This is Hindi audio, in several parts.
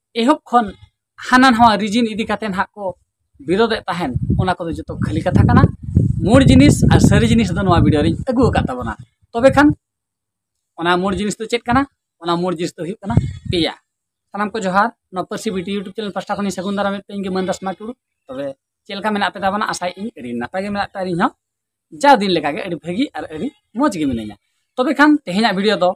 एहब खन हाना नवा रिजिन इदी कातेन हा को विरोध तहन ओना को जो खाली कथा कना मूल जिनिस और सारी जिनिस दो नवा वीडियो रे अगु का तबना तबे खान ओना मूल जिनिस तो चेक कना ओना मूल जिनिस तो हुई कना पेया सानाम को जोहार न परसी बीटी यूट्यूब चैनल पास्टा खनि सगुन दारा में पेंगे मन दसमा टुडू तबे चेलका मेना पे दाबना आशा इन अड़ी नापाय गे मेना तारी ह जा दिन लेका गे अड़ी भागी और अड़ी मौज गे मिनाया तबे खान तेहेना वीडियो दो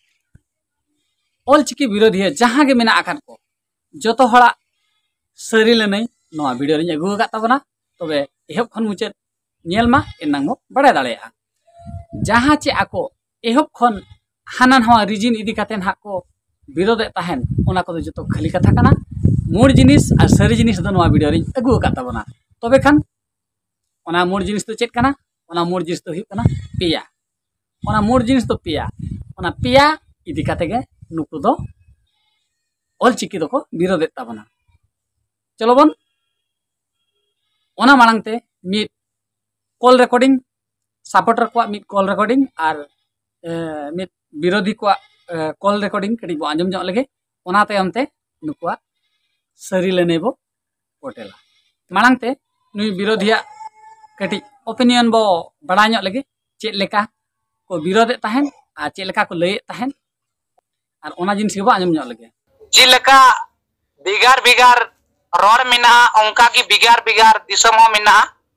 ऑलचिकी विरोधी जहाँ गे मेना आकान को जो हड़ा सारी लेने नवा वीडियो रे अगु का तबना तबे एहब खन मुचाद नेल मा एनांग मो बड़ाय दाड़ेया जहाँ चे आको एहब खन हाना नवा रिजिन इदी कातेन हा को विरोध तहन ओना को जो खाली कथा कना मूल जिनिस और सारी जिनिस दो नवा वीडियो रे अगु का तबना तबे खान ओना मूल जिनिस तो चेक कना ओना मूल जिनिस तो हुई कना पेया ओना मूल जिनिस तो पेया इदी काते गे नुकु दो ऑलचिकी दो को विरोध तबना चलो बन ओना मांगते मिट कॉल रिकॉर्डिंग सपोर्टर को मिट कॉल रिकॉर्डिंग और मिट विरोधी को कॉल रिकॉर्डिंग कटी बो आंजम जो लगे ओना तयमते नुकुआ सारी लेने बो पोटेला मांगते नुई विरोधिया कटी ओपिनियन बो बड़ा ᱧᱚᱜ लगे चेक लेका को विरोध तहन आ चेक लेका को लय तहन और ओना जिनिस के बो आंजम ᱧᱚᱜ लगे जी लेका बिगार बिगार रोड मिना उनका की बिगार बिगार दिसम हो मिना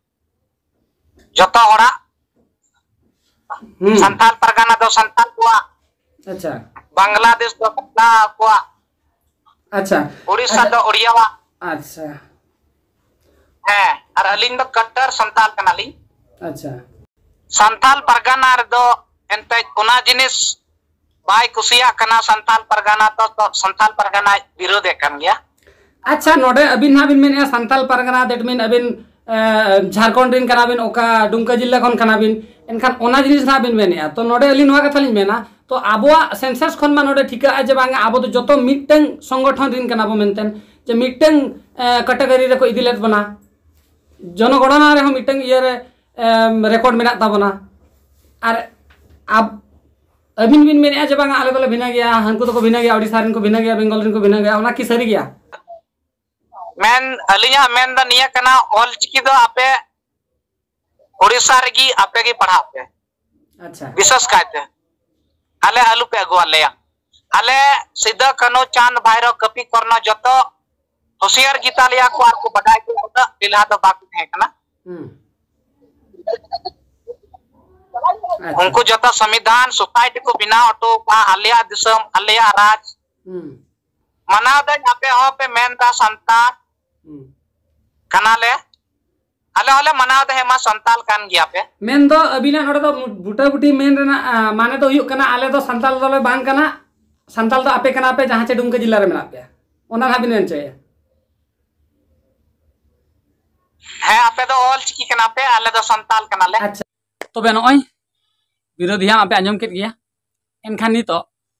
जतो होड़ा संथाल परगना दो संथाल कुआ अच्छा बांग्लादेश दो बांग्ला कुआ अच्छा उड़ीसा दो उड़िया वा अच्छा है और अलिंग दो कट्टर संथाल कनाली अच्छा संथाल परगना दो एंते उना जिनिस बाय कुसिया कना संथाल परगना तो संथाल परगना विरोध कन गया अच्छा नोडे अबिन हाबिन मेन संथाल परगना दैट मीन अबिन झारखंड रिन कनाबिन ओका दुमका जिल्ला खन कनाबिन एनखान ओना जिनिस हाबिन मेनेया तो नोडे अली नोआ कथा लिन मेना तो आबोआ सेंसस खन मा नोडे ठिका आ जे बांगा आबो तो जतो मिटटें संगठन रिन कनाबो मेनतेन जे मिटटें कैटेगरी रे को इदिलेत बना जनगणना रे हम मिटटें इया रे रिकॉर्ड मेना ताबना और अब अबिन बिन मेनेया जे बांगा आले दोले भिना गया हनको तो को भिना गया ओडिसा रिन को भिना गया बेंगल रिन को भिना गया ओना की सरी गया मेन अलिया मेन द निया कना ऑलचिकी दो आपे ओडिसा रेगी आपे की पढ़ा पे अच्छा विशेष कायते आले आलू पे अगुआ लेया आले सीधा कनो चांद भाईरो कपी करना जतो होशियार गीता लिया को आपको बताए के होता दिला तो बाकी है कना उनको जतो संविधान सोसाइटी को बिना ऑटो पा आलिया दिसम आलिया राज मना दे आपे हो पे मेन दा संतान कनाले आले आले मनाव दे हेमा संताल कान गया पे मेन दो अबिना नोडे दो बुटा बुटी मेन रेना माने तो हुयुक कना आले दो संताल दोले बांग कना संताल दो आपे कना पे जहां चे दुमका जिल्ला रे मेना पे ओना हाबिन एन चय है आपे दो ऑलचिकी कना पे आले दो संताल कनाले अच्छा तो बे नय विरोधिया आपे आंजम केत गया एनखान नितो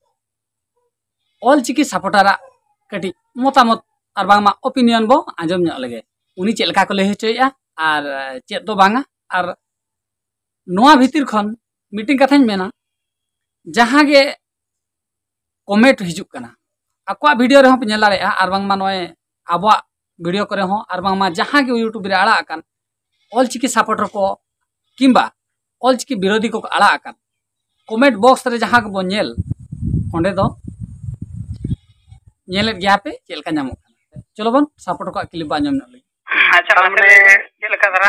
ऑलचिकी सपोर्टरा कटी मोतामत और बांगमा ओपिनियन बो आंजम ᱧᱚᱜ लगे उनी चेक लेका को लय होचयया और चेक दो बांगा और नोआ भीतर खन मीटिंग कथाñ मेना जहां गे कमेंट हिजुक कना आकवा वीडियो रे हो पे नेल दाड़ेया और बांगमा नय आबवा वीडियो करे हो और बांगमा जहां गे यूट्यूब रे आड़ा आकान ऑलचिकी सपोर्टर को किंबा ऑलचिकी विरोधी को आड़ा आकान कमेंट बॉक्स रे जहां के बो नेल ओंडे दो नेलेत गया पे चेलका नामो चलो बन सपोर्ट को क्लिप आंजम न लई अच्छा माने चेलका दरा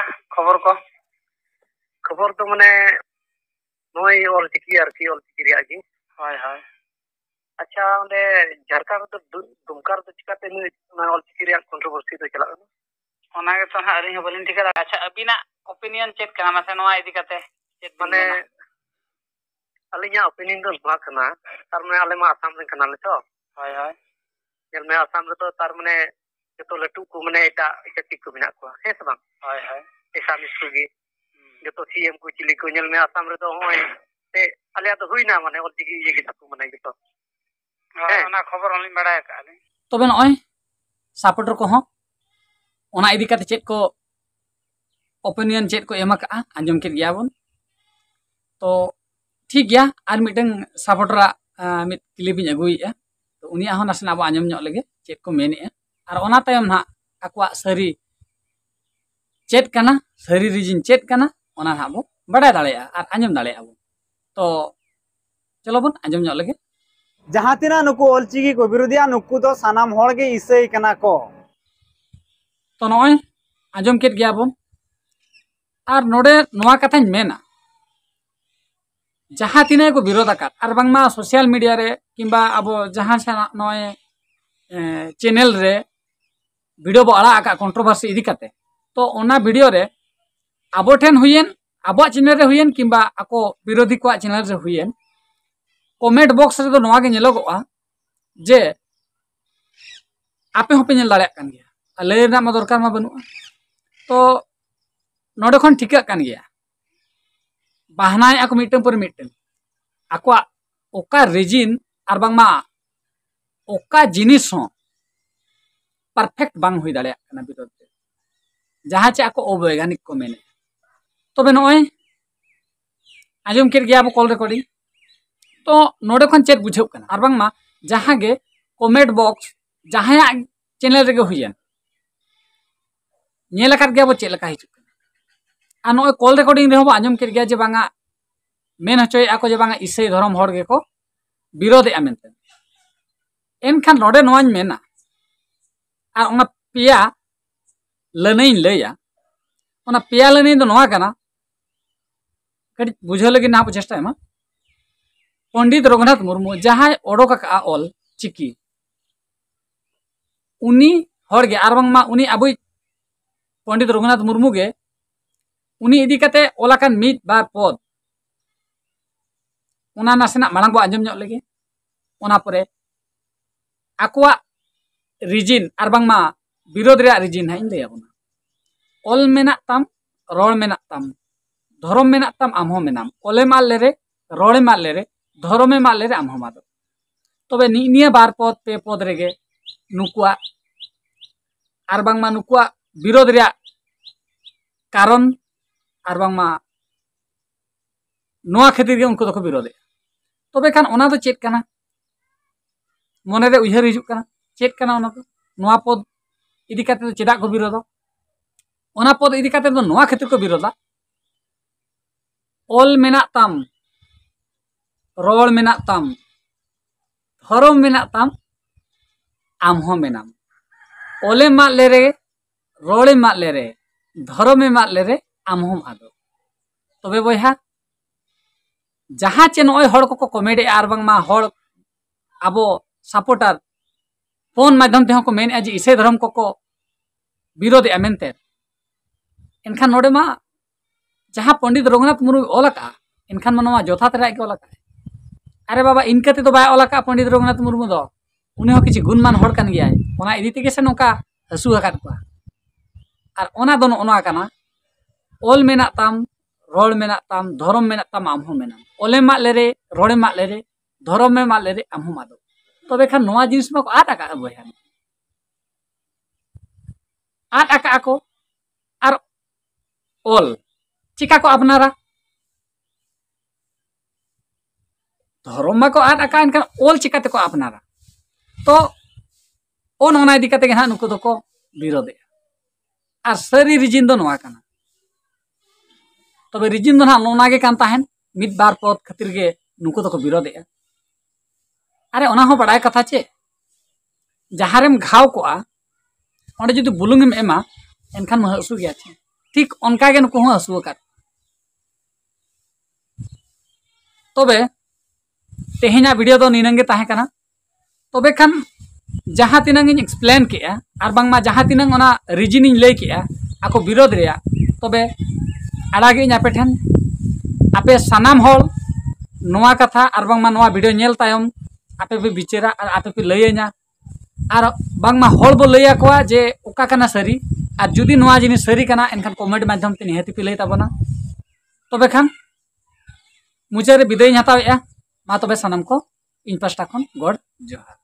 खबर तो माने नोय ऑलचिकी आरकी ऑलचिकी रिया जी हाय हाय अच्छा ओंडे झारखंड तो दुमकार तो चिकाते न ऑलचिकी रिया कंट्रोवर्सी तो चला ओना के तो हरी हो बलिन ठिका अच्छा अबिना ओपिनियन चेक करा मासे नोआ इदी काते चेक माने अलिया ओपिनियन दो बा कना तार माने आले मा आसाम रे कना ले तो हाय हाय जल में आसाम रे तो तार माने जो लटू को माने एटा इकती को बिना को है सब हाय हाय ऐसा मिसुगी जो तो सीएम को चिली को जल में आसाम रे तो होय ते आले तो हुई ना माने ऑलचिकी ये की तको माने तो ओना खबर ओनली बड़ा का तो बे नय सपोर्टर को हो ओना इदी काते चेक को ओपिनियन चेक को एमा का आंजम के गया बन तो ठीक गया और मिटन सपोर्टरा मिट क्लिप इन अगुइया तो उनिया हो नासना अब आंजम ᱧᱚᱜ लगे चेक को मेने और ओना तायम ना आकुआ सरी चेक कना सरी रीजन चेक कना ओना ना बो बड़ा दाड़ेया और आंजम दाड़ेया बो तो चलो बन आंजम ᱧᱚᱜ लगे जहाँ तिना नुकु ऑलचिकी को विरोधिया नुकु दो सानाम होड़गे इसे कना को तो नॉय आंजम केट गया बन और नोडे नोआ कथाñ मेना जहाँ तिना को विरोध आकात और बांगमा सोशल मीडिया रे किंबा अब जहाँ छाना नॉय चैनल रे वीडियो बो आड़ा आका कंट्रोवर्सी इदी काते तो ओना वीडियो रे आबो ठेन हुयेन आबो चैनल रे हुयेन किंबा आको विरोधी को चैनल रे हुयेन कमेंट बॉक्स रे तो नोआ गे नेलोगोआ जे आपे होपे नेल दाड़ेया कान गया लय ना मा दरकार मा बनुआ तो नोडे खन ठिका कान गया बाहनाय आको मिटन पर मिटन आको ओका रीजन और बांगमा ओका जिनिस हो परफेक्ट बांग हुई दाड़ेया काना विरोध जहाँ चे आको अवैज्ञानिक को मेने तबे नॉय आंजम केट गया कॉल रिकॉर्डिंग तो नोडे खन चेक बुझाव कना और बांगमा जहाँ गे कमेंट बॉक्स जहाँ चैनल रे हुयन नेल आकात गया बो चेक लका हिजुक कना और नॉय कॉल रिकॉर्डिंग रे हो आंजम केट गया जे बांगा मेन हचोय आको जे बांगा इसे धर्म हर गे को विरोध ए मेनते एनखान नोडे नोआñ मेना और ओना पिया लनई लैया ओना पिया लनई दो नोआ कना कड़ी बुझे लगे ना चेष्टा एमा पंडित रघुनाथ मुर्मू जहाँ ओडोक का ऑल चिकी उनी हर गे आर बांगमा उनी आबुई पंडित रघुनाथ मुर्मू गे उनी इदी कते ओलाकान मिट बार पद उना नासेना मांग बो आंजम ᱧᱚᱜ लगे ओना परे आकुआ रीजन और बांगमा विरोध रे रीजन हाइन लैया बना ऑल मेना ताम रोड मेना ताम धर्म मेना ताम आमहो मेनाम ओले माल रे रोड़े माल रे धर्मे माल रे आमहो मादो तबे निया बार पद पे पद रेगे नुकुआ और बांगमा नुकुआ विरोध रे कारण और बांगमा नोआ खातिर गे उनको दको विरोधे तबे खान ओना दो चेक कना मने रे उयहर हिजुक कना चेक कना ओना दो नोआ पद इदी काते दो चेदा को विरोध ओना पद इदी काते दो नोआ खातिर को विरोधा ऑल मेना ताम रोड़ मेना ताम धर्म मेना ताम आमहो मेनाम ओले माले रे रोड़े माले रे धर्मे माले रे आमहो आदो तबे बयहा जहाँ चे नॉय हड़ को कमेडी आर बांगमा हड़ आबो सपोर्टर फोन माध्यम ते को मेन जे इसे धर्म को विरोध एमेनते एनखान नोडे मा जहाँ पंडित रघुनाथ मुर्मू ओलका एनखान मा नोआ जथात रे के ओलका अरे बाबा इनका ते तो बाय ओलका पंडित रघुनाथ मुर्मू दो उनी हो किछि गुणमान हड़ कान गया ओना इदी तेगे से नोका हसु हकात को और ओना दोनो ओना काना ओल मेना ताम रोड़ मेना ताम धर्म मेना ताम आमहो मेना ओले माले रे रोड़े माले रे धर्म में माले रे आमहो मादो तबे खान नोआ जिनिस मा को आट आका बयहा आट आका को और ओल चिका को अपनारा धर्म मा को आट आका इनखान ओल चिकाते को अपनारा तो ओन ओना इदी काते गे नुको दको विरोधे और सरी रीजन दो नोआ काना तबे रीजन दो ना गे कान ताहेन मिद बार पद खातिर गे नुको दको विरोधे अरे ओना हो बड़ाय कथा चे जहारेम घाव कोआ ओंडे जुदी बुलुंगेम एमा एनखान म हसु गया चे ठीक ओनका गे नुको हो हसु का तबे तेहेना वीडियो दो निनंगे ताहे काना तबे खान जहाँ तिनंग एक्सप्लेन के और बांगमा जहाँ तिनंग ओना रीजन इन लय के आको विरोध रे तबे आड़ागे आपे ठेन आपे सानाम हल नोआ कथा और बांगमा नोआ वीडियो नेल तायम आपे पे बिचेरा और आपे पे लयना और बांगमा हल बो लय आकोआ जे ओका काना सरी और जुदी नोआ जिनिस सरी काना एनखान कमेंट माध्यम ते निहाती पे लय ताबना तबे खान मुचारे विदाय हतावेआ मा तबे सानाम को इन पास्टा खन गॉड जोहार।